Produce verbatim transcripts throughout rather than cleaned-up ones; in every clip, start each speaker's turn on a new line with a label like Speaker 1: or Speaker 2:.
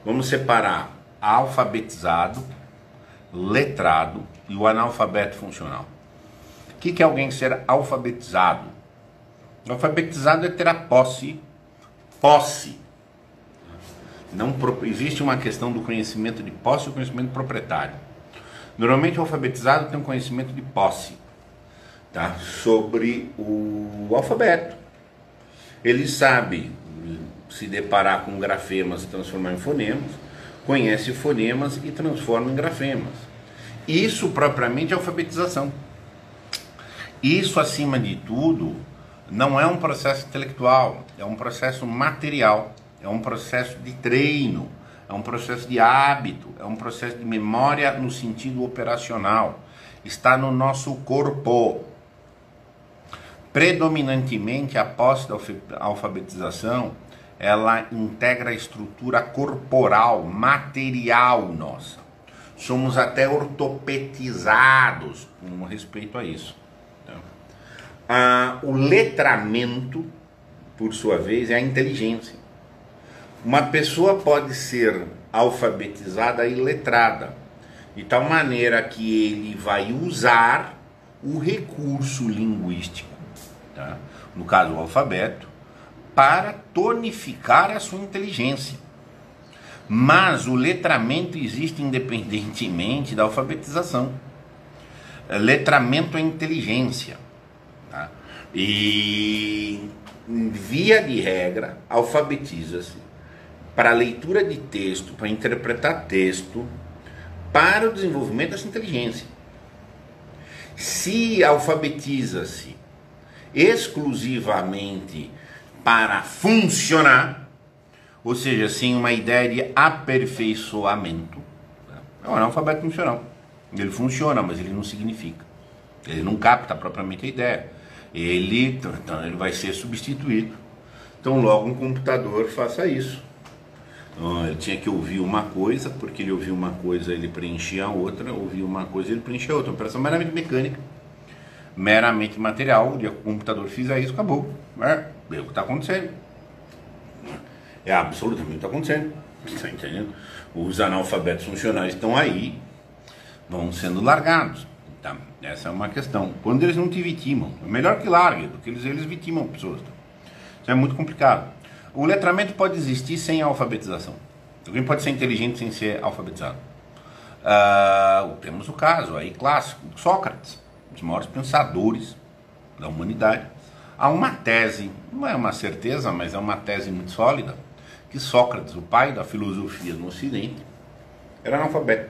Speaker 1: Vamos separar alfabetizado, letrado e o analfabeto funcional. O que que é alguém ser alfabetizado? Alfabetizado é ter a posse, posse. Não existe uma questão do conhecimento de posse ou conhecimento proprietário. Normalmente o alfabetizado tem um conhecimento de posse, tá? Sobre o alfabeto. Ele sabe se deparar com grafemas e transformar em fonemas, conhece fonemas e transforma em grafemas. Isso propriamente é alfabetização. Isso, acima de tudo, não é um processo intelectual, é um processo material, é um processo de treino, é um processo de hábito, é um processo de memória no sentido operacional. Está no nosso corpo. Predominantemente, a posse da alfabetização, ela integra a estrutura corporal, material nossa. Somos até ortopedizados com respeito a isso. Ah, o letramento, por sua vez, é a inteligência. Uma pessoa pode ser alfabetizada e letrada, de tal maneira que ele vai usar o recurso linguístico, tá? No caso o alfabeto, para tonificar a sua inteligência. Mas o letramento existe independentemente da alfabetização. Letramento é inteligência. Tá? E, via de regra, alfabetiza-se para leitura de texto, para interpretar texto, para o desenvolvimento dessa inteligência. Se alfabetiza-se exclusivamente para funcionar, ou seja, sem uma ideia de aperfeiçoamento, é um analfabeto funcional. Ele funciona, mas ele não significa. Ele não capta propriamente a ideia. Ele, então, ele vai ser substituído. Então logo um computador faça isso. Então, ele tinha que ouvir uma coisa, porque ele ouvia uma coisa, ele preenchia a outra, ouvia uma coisa, ele preenchia a outra. Uma operação meramente mecânica, meramente material. O dia que o computador fizer isso, acabou. É, é o que está acontecendo. É absolutamente o que está acontecendo. Está entendendo? Os analfabetos funcionais estão aí, vão sendo largados. Tá? Essa é uma questão. Quando eles não te vitimam, é melhor que largue, porque eles, eles vitimam pessoas. Tá? Isso é muito complicado. O letramento pode existir sem alfabetização. Alguém pode ser inteligente sem ser alfabetizado. Uh, temos o caso aí clássico, Sócrates, um dos maiores pensadores da humanidade. Há uma tese, não é uma certeza, mas é uma tese muito sólida, que Sócrates, o pai da filosofia no Ocidente, era analfabeto.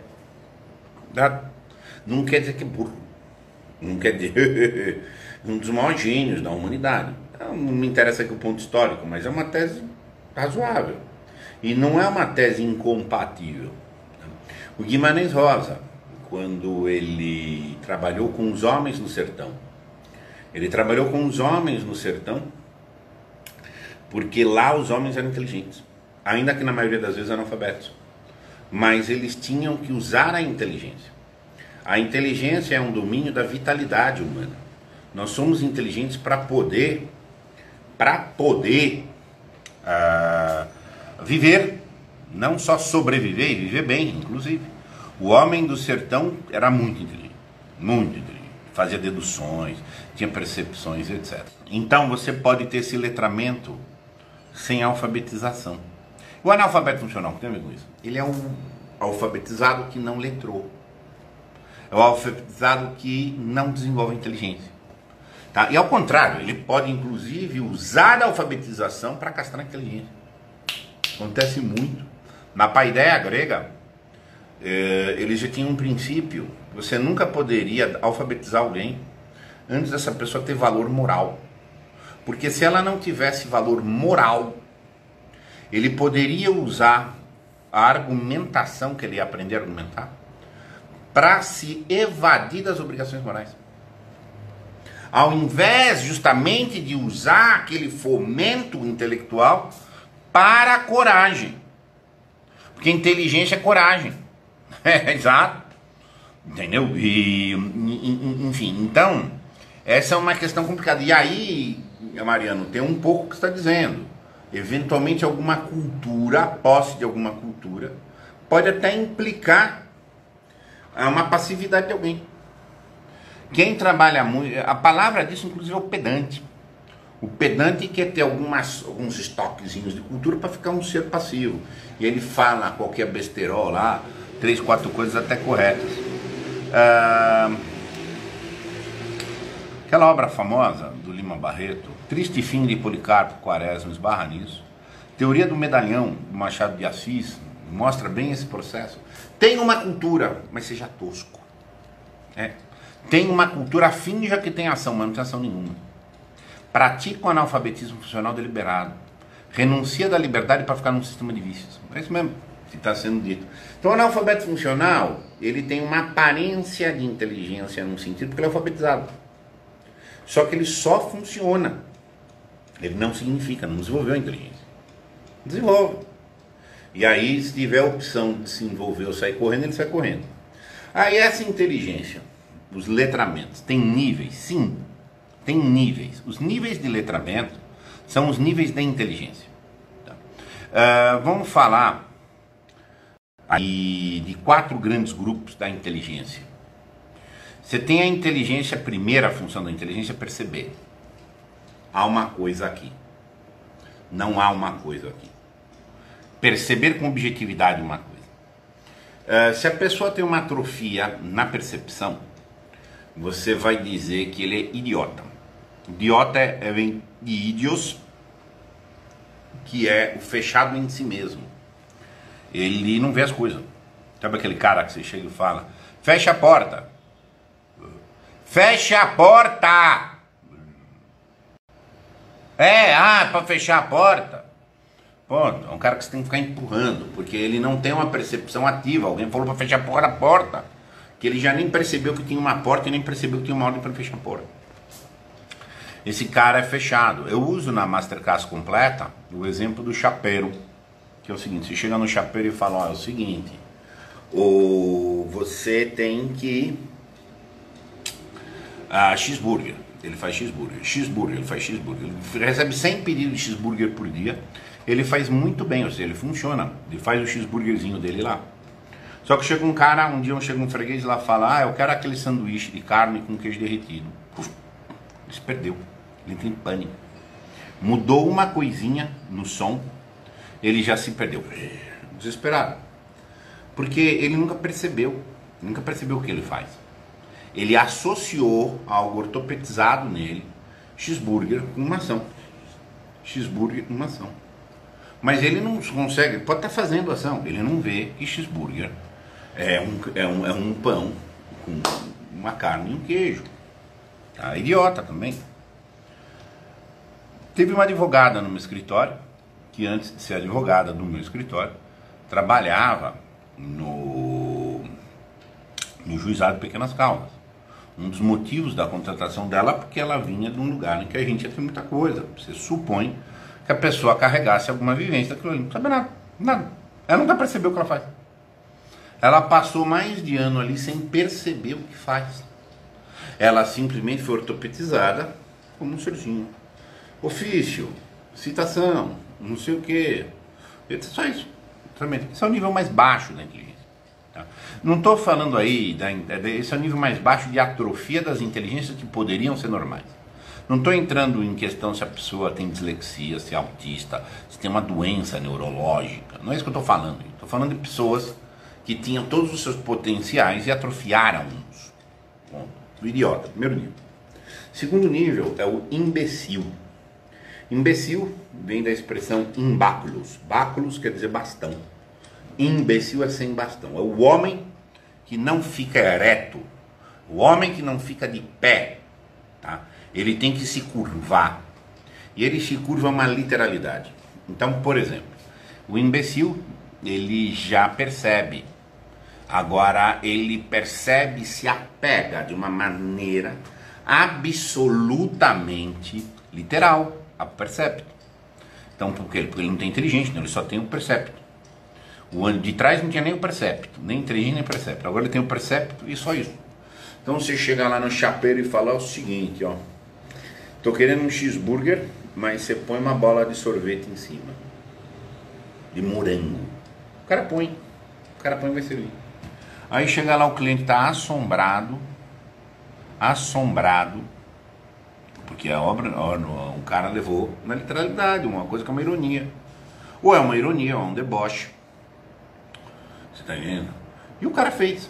Speaker 1: Não quer dizer que é burro, não quer dizer um dos maiores gênios da humanidade. Não me interessa aqui o ponto histórico, mas é uma tese razoável. E não é uma tese incompatível. O Guimarães Rosa, quando ele trabalhou com os homens no sertão, ele trabalhou com os homens no sertão porque lá os homens eram inteligentes, ainda que na maioria das vezes eram analfabetos. Mas eles tinham que usar a inteligência. A inteligência é um domínio da vitalidade humana. Nós somos inteligentes para poder, para poder uh, viver, não só sobreviver e viver bem, inclusive. O homem do sertão era muito inteligente, muito inteligente. Fazia deduções, tinha percepções, etcétera. Então você pode ter esse letramento sem alfabetização. O analfabeto funcional, o que tem a ver com isso? Ele é um alfabetizado que não letrou. É o alfabetizado que não desenvolve inteligência. Tá? E ao contrário, ele pode inclusive usar a alfabetização para castrar a inteligência. Acontece muito. Na paideia grega, eh, eles já tinham um princípio. Você nunca poderia alfabetizar alguém antes dessa pessoa ter valor moral. Porque se ela não tivesse valor moral, ele poderia usar a argumentação que ele ia aprender a argumentar para se evadir das obrigações morais. Ao invés justamente de usar aquele fomento intelectual para a coragem. Porque inteligência é coragem. É, exato. Entendeu? E, enfim, então, essa é uma questão complicada. E aí, Mariano, tem um pouco que você está dizendo. eventualmente alguma cultura, a posse de alguma cultura, pode até implicar uma passividade de alguém. Quem trabalha muito, a palavra disso inclusive é o pedante. O pedante quer ter algumas, alguns estoquezinhos de cultura para ficar um ser passivo. E ele fala qualquer besterol lá, três, quatro coisas até corretas. Ah, aquela obra famosa do Lima Barreto, Triste Fim de Policarpo Quaresma, esbarra nisso. Teoria do Medalhão, do Machado de Assis, mostra bem esse processo. Tem uma cultura, mas seja tosco. É. Tem uma cultura, finja que tem ação, mas não tem ação nenhuma. Pratica o analfabetismo funcional deliberado. Renuncia da liberdade para ficar num sistema de vícios. É isso mesmo que está sendo dito. Então o analfabeto funcional, ele tem uma aparência de inteligência num sentido, porque ele é alfabetizado. Só que ele só funciona. Ele não significa, não desenvolveu a inteligência. Desenvolve. E aí, se tiver a opção de se envolver ou sair correndo, ele sai correndo. Aí essa inteligência, os letramentos, tem níveis? Sim, tem níveis. Os níveis de letramento são os níveis da inteligência. Tá? Uh, vamos falar aí de quatro grandes grupos da inteligência. Você tem a inteligência, a primeira função da inteligência é perceber. Há uma coisa aqui. Não há uma coisa aqui. Perceber com objetividade uma coisa. Uh, se a pessoa tem uma atrofia na percepção, você vai dizer que ele é idiota. Idiota é, é vem de idios, que é o fechado em si mesmo. Ele não vê as coisas. Sabe aquele cara que você chega e fala, fecha a porta. Fecha a porta! É, ah, para fechar a porta. Pô, é um cara que você tem que ficar empurrando, porque ele não tem uma percepção ativa. Alguém falou para fechar a porta, a porta, que ele já nem percebeu que tinha uma porta e nem percebeu que tinha uma ordem para fechar a porta. Esse cara é fechado. Eu uso na Masterclass completa o exemplo do chapeiro, que é o seguinte, você chega no chapeiro e fala, ó, é o seguinte, ou você tem que... Ah, cheeseburger, ele faz cheeseburger, cheeseburger, ele faz cheeseburger, ele recebe cem pedidos de cheeseburger por dia, ele faz muito bem, ou seja, ele funciona, ele faz o cheeseburgerzinho dele lá. Só que chega um cara, um dia chega um freguês lá e fala, ah, eu quero aquele sanduíche de carne com queijo derretido. Uf, ele se perdeu, ele entra em pânico. Mudou uma coisinha no som, ele já se perdeu, desesperado. Porque ele nunca percebeu, nunca percebeu o que ele faz. Ele associou algo ortopedizado nele, cheeseburger com uma ação. Cheeseburger com uma ação. Mas ele não consegue, pode estar fazendo ação, ele não vê que cheeseburger é um, é um, é um pão com uma carne e um queijo. Tá? Idiota também. Teve uma advogada no meu escritório, que antes de ser advogada do meu escritório, trabalhava no, no juizado de Pequenas Causas. Um dos motivos da contratação dela é porque ela vinha de um lugar em que a gente ia ter muita coisa. Você supõe que a pessoa carregasse alguma vivência daquilo ali. Não sabe nada, nada. Ela nunca percebeu o que ela faz. Ela passou mais de ano ali sem perceber o que faz. Ela simplesmente foi ortopedizada como um serzinho. Ofício, citação, não sei o que. Só isso. Esse é o nível mais baixo da inteligência. Tá? Não estou falando aí, da, esse é o nível mais baixo de atrofia das inteligências que poderiam ser normais. Não estou entrando em questão se a pessoa tem dislexia, se é autista, se tem uma doença neurológica. Não é isso que eu estou falando. Estou falando de pessoas que tinham todos os seus potenciais e atrofiaram-nos. O idiota, primeiro nível. Segundo nível é o imbecil. Imbecil vem da expressão imbáculos. Báculos quer dizer bastão. Imbecil é sem bastão. É o homem que não fica ereto. O homem que não fica de pé. Tá? Ele tem que se curvar. E ele se curva uma literalidade. Então, por exemplo, o imbecil, ele já percebe. Agora, ele percebe, se apega de uma maneira absolutamente literal. A percepto. Então, por quê? Porque ele não tem inteligência, então ele só tem o percepto. O ano de trás não tinha nem o percepto, nem inteligência nem percepto. Agora ele tem o percepto e só isso. Então você chega lá no chapeiro e fala o seguinte, ó. Tô querendo um cheeseburger mas você põe uma bola de sorvete em cima, de morango. O cara põe, o cara põe e vai servir. Aí chega lá, o cliente tá assombrado, assombrado, porque a obra, o cara levou na literalidade, uma coisa que é uma ironia. Ou é uma ironia, ou é um deboche. Você tá vendo? E o cara fez.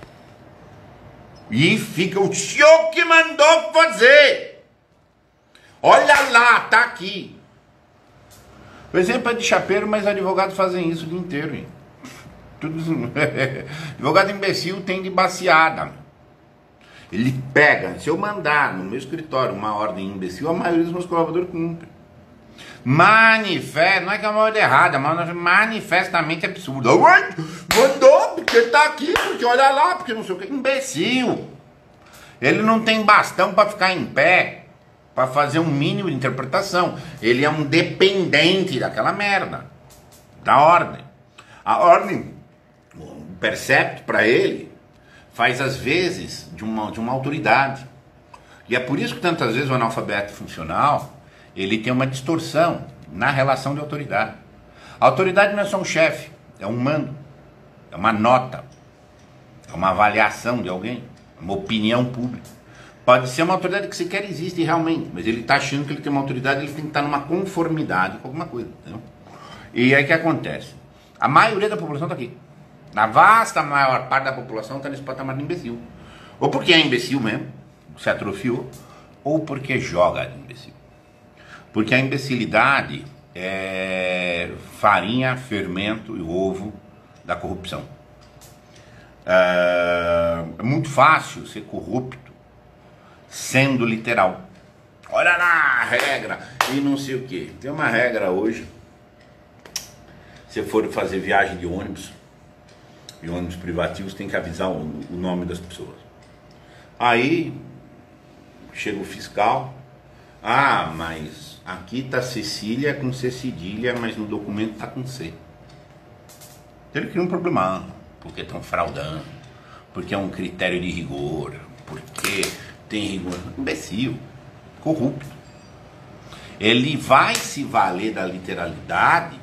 Speaker 1: E fica o senhor que mandou fazer. Olha lá, tá aqui. O exemplo é de chapeiro, mas advogados fazem isso o dia inteiro, hein? Tudo... Advogado imbecil tem de baseada. Ele pega, se eu mandar no meu escritório uma ordem imbecil, a maioria dos meus colaboradores cumpre. Manifesta, não é que é uma ordem errada, mas manifestamente absurdo. Mandou, porque tá aqui, porque olha lá, porque não sei o que. Imbecil. Ele não tem bastão para ficar em pé, para fazer um mínimo de interpretação. Ele é um dependente daquela merda, da ordem. A ordem, o percepto para ele, faz às vezes de uma, de uma autoridade. E é por isso que tantas vezes o analfabeto funcional, ele tem uma distorção na relação de autoridade. A autoridade não é só um chefe, é um mando, é uma nota, é uma avaliação de alguém, uma opinião pública. Pode ser uma autoridade que sequer existe realmente, mas ele está achando que ele tem uma autoridade, ele tem que estar numa conformidade com alguma coisa. Entendeu? E aí o que acontece? A maioria da população está aqui. Na vasta maior parte da população está nesse patamar de imbecil. Ou porque é imbecil mesmo, se atrofiou, ou porque joga de imbecil. Porque a imbecilidade é farinha, fermento e ovo da corrupção. É muito fácil ser corrupto sendo literal. Olha lá a regra e não sei o que. Tem uma regra hoje. Se for fazer viagem de ônibus, e ônibus privativos, tem que avisar o, o nome das pessoas. Aí chega o fiscal. Ah, mas aqui tá Cecília com C cedilha, mas no documento tá com C. Ele cria um problema, porque estão fraudando, porque é um critério de rigor, porque tem rigor. Imbecil, corrupto. Ele vai se valer da literalidade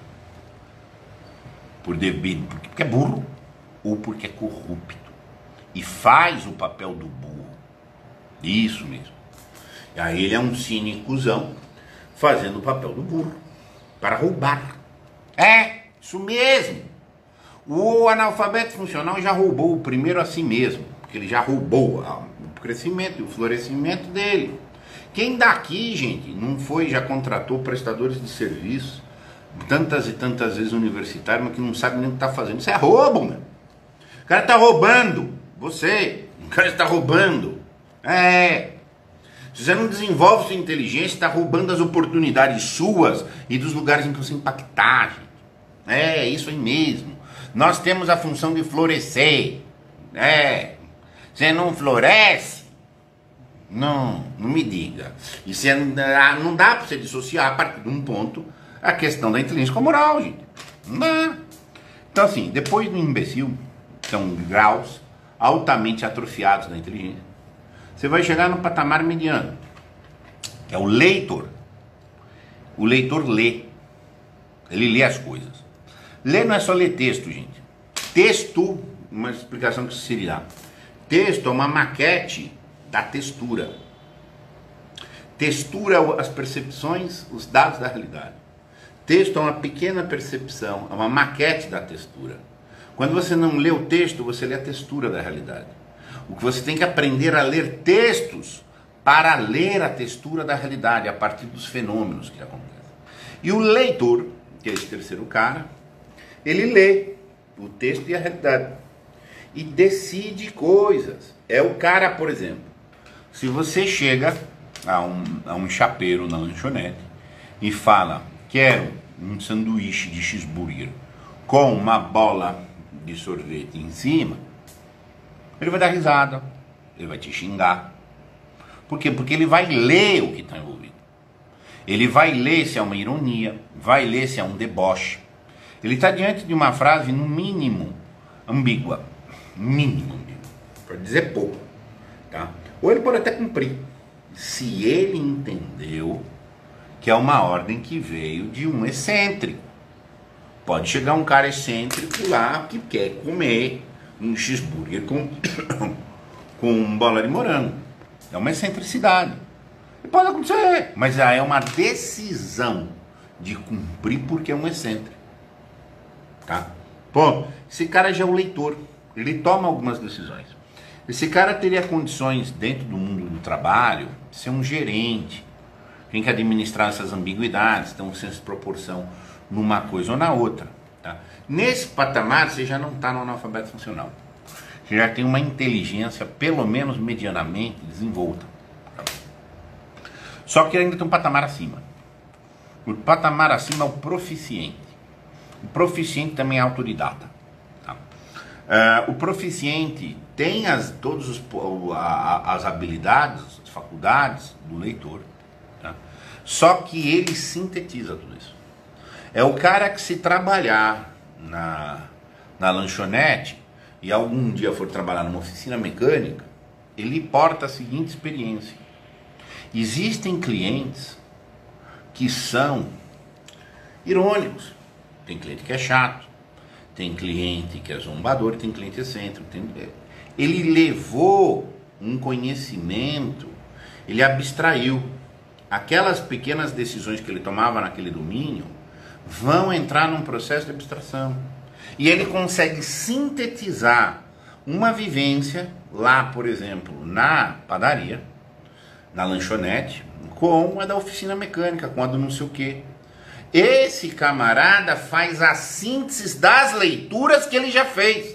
Speaker 1: por devido, porque é burro ou porque é corrupto e faz o papel do burro. Isso mesmo. E aí ele é um cínicozão fazendo o papel do burro para roubar. É, isso mesmo. O analfabeto funcional já roubou o primeiro a si mesmo, porque ele já roubou o crescimento e o florescimento dele. Quem daqui, gente, não foi, já contratou prestadores de serviço tantas e tantas vezes universitário, mas que não sabe nem o que está fazendo? Isso é roubo, meu. O cara está roubando você, o cara está roubando. É. Se você não desenvolve sua inteligência, está roubando as oportunidades suas e dos lugares em que você impactar, gente. É, isso aí mesmo. Nós temos a função de florescer. É. Você não floresce? Não, não me diga. E você, não dá para você dissociar a partir de um ponto a questão da inteligência com a moral, gente. Não dá. Então, assim, depois do imbecil, são graus altamente atrofiados da inteligência, você vai chegar no patamar mediano, que é o leitor. O leitor lê. Ele lê as coisas. Ler não é só ler texto, gente. Texto, uma explicação que seria: texto é uma maquete da textura. Textura é as percepções, os dados da realidade. Texto é uma pequena percepção, é uma maquete da textura. Quando você não lê o texto, você lê a textura da realidade. O que você tem que aprender a ler textos para ler a textura da realidade a partir dos fenômenos que acontecem. E o leitor, que é esse terceiro cara, ele lê o texto e a realidade e decide coisas. É o cara, por exemplo, se você chega a um, a um chapeiro na lanchonete e fala: quero um sanduíche de cheeseburger com uma bola de sorvete em cima, ele vai dar risada, ele vai te xingar. Por quê? Porque ele vai ler o que está envolvido. Ele vai ler se é uma ironia, vai ler se é um deboche. Ele está diante de uma frase, no mínimo, ambígua. Mínimo ambígua. Para dizer pouco. Tá? Ou ele pode até cumprir. Se ele entendeu que é uma ordem que veio de um excêntrico. Pode chegar um cara excêntrico lá que quer comer um cheeseburger com, com bola de morango. É uma excentricidade. E pode acontecer, mas aí é uma decisão de cumprir porque é um excêntrico. Tá? Pô, esse cara já é o leitor, ele toma algumas decisões. Esse cara teria condições dentro do mundo do trabalho de ser um gerente, tem que administrar essas ambiguidades, então sem proporção numa coisa ou na outra. Tá? Nesse patamar você já não está no analfabeto funcional. Você já tem uma inteligência, pelo menos medianamente, desenvolta. Tá? Só que ainda tem um patamar acima. O patamar acima é o proficiente. O proficiente também é autodidata. Tá? Uh, o proficiente tem as, todos os, a, as habilidades, as faculdades do leitor. Tá? Só que ele sintetiza tudo isso. É o cara que, se trabalhar na, na lanchonete e algum dia for trabalhar numa oficina mecânica, ele porta a seguinte experiência. Existem clientes que são irônicos. Tem cliente que é chato, tem cliente que é zombador, tem cliente excêntrico. Tem... Ele levou um conhecimento, ele abstraiu. Aquelas pequenas decisões que ele tomava naquele domínio vão entrar num processo de abstração. E ele consegue sintetizar uma vivência lá, por exemplo, na padaria, na lanchonete, com a da oficina mecânica, com a do não sei o quê. Esse camarada faz a síntese das leituras que ele já fez.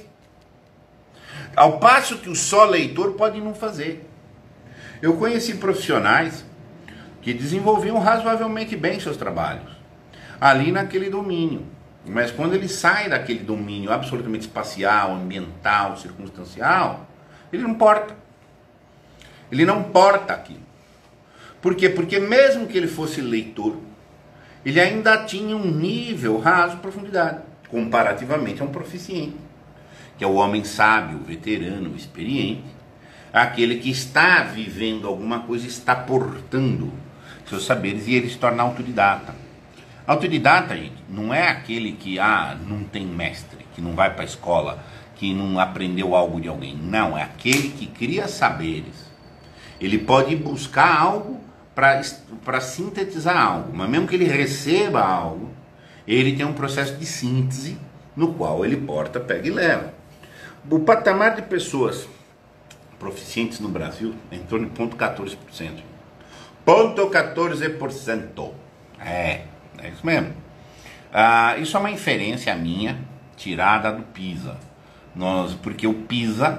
Speaker 1: Ao passo que o só leitor pode não fazer. Eu conheci profissionais que desenvolviam razoavelmente bem seus trabalhos, ali naquele domínio. Mas quando ele sai daquele domínio absolutamente espacial, ambiental, circunstancial, ele não porta. Ele não porta aquilo. Por quê? Porque mesmo que ele fosse leitor, ele ainda tinha um nível raso de profundidade, comparativamente a um proficiente, que é o homem sábio, o veterano, o experiente, aquele que está vivendo alguma coisa, está portando seus saberes e ele se torna autodidata. Autodidata, gente, não é aquele que ah, não tem mestre, que não vai para a escola, que não aprendeu algo de alguém. Não, é aquele que cria saberes. Ele pode buscar algo para sintetizar algo, mas mesmo que ele receba algo, ele tem um processo de síntese no qual ele porta, pega e leva. O patamar de pessoas proficientes no Brasil é em torno de zero vírgula quatorze por cento. zero vírgula quatorze por cento. É, é isso mesmo. Ah, isso é uma inferência minha, tirada do PISA. Nós, porque o PISA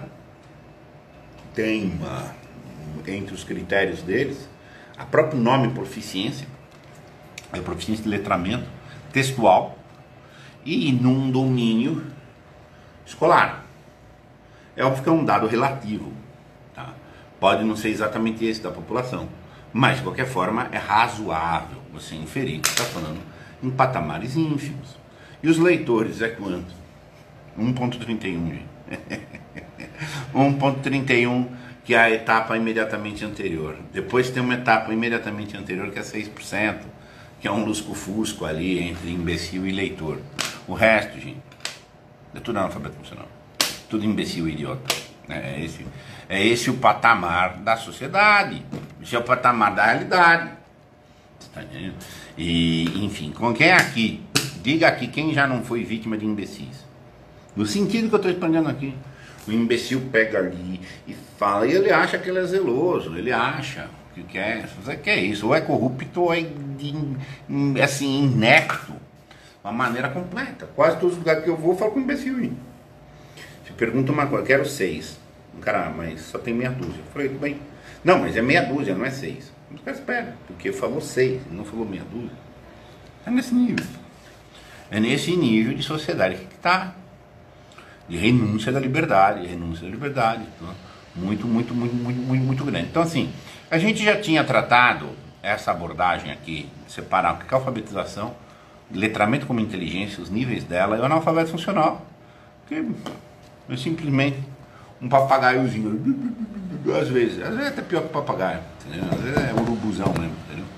Speaker 1: tem uma, entre os critérios deles, a próprio nome proficiência, é proficiência de letramento textual e num domínio escolar. É óbvio que é um dado relativo, tá? Pode não ser exatamente esse da população, mas de qualquer forma é razoável você inferir que está falando em patamares ínfimos. E os leitores é quanto? um ponto trinta e um, gente. um ponto trinta e um, que é a etapa imediatamente anterior. Depois tem uma etapa imediatamente anterior que é seis por cento, que é um lusco-fusco ali entre imbecil e leitor. O resto, gente, é tudo analfabeto funcional. Tudo imbecil e idiota. É esse, é esse o patamar da sociedade. Esse é o patamar da realidade. Você tá entendendo? E, enfim, com quem aqui, diga aqui quem já não foi vítima de imbecis. No sentido que eu estou explicando aqui. O imbecil pega ali e fala, e ele acha que ele é zeloso, ele acha que quer, você quer isso, ou é corrupto ou é assim, inepto, uma maneira completa. Quase todos os lugares que eu vou, eu falo com o imbecil. Hein? Se pergunta uma coisa, eu quero seis. Um cara, mas só tem meia dúzia. Eu falei, tudo bem. Não, mas é meia dúzia, não é seis. Os caras esperam, porque falou seis, não falou meia dúzia. É nesse nível. É nesse nível de sociedade que está. De renúncia da liberdade, renúncia da liberdade, muito, muito, muito, muito, muito, muito grande. Então, assim, a gente já tinha tratado essa abordagem aqui, separar o que é alfabetização, letramento como inteligência, os níveis dela, e o analfabeto funcional, que é simplesmente um papagaiozinho, às vezes, às vezes é até pior que papagaio, entendeu? Às vezes é urubuzão mesmo, entendeu?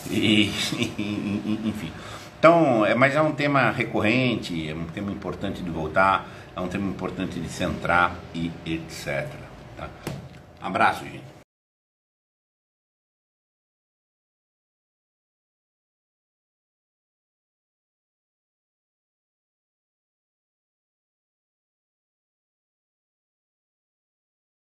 Speaker 1: E, enfim. Então, é, mas é um tema recorrente, é um tema importante de voltar, é um tema importante de centrar e etcétera. Tá? Abraço, gente.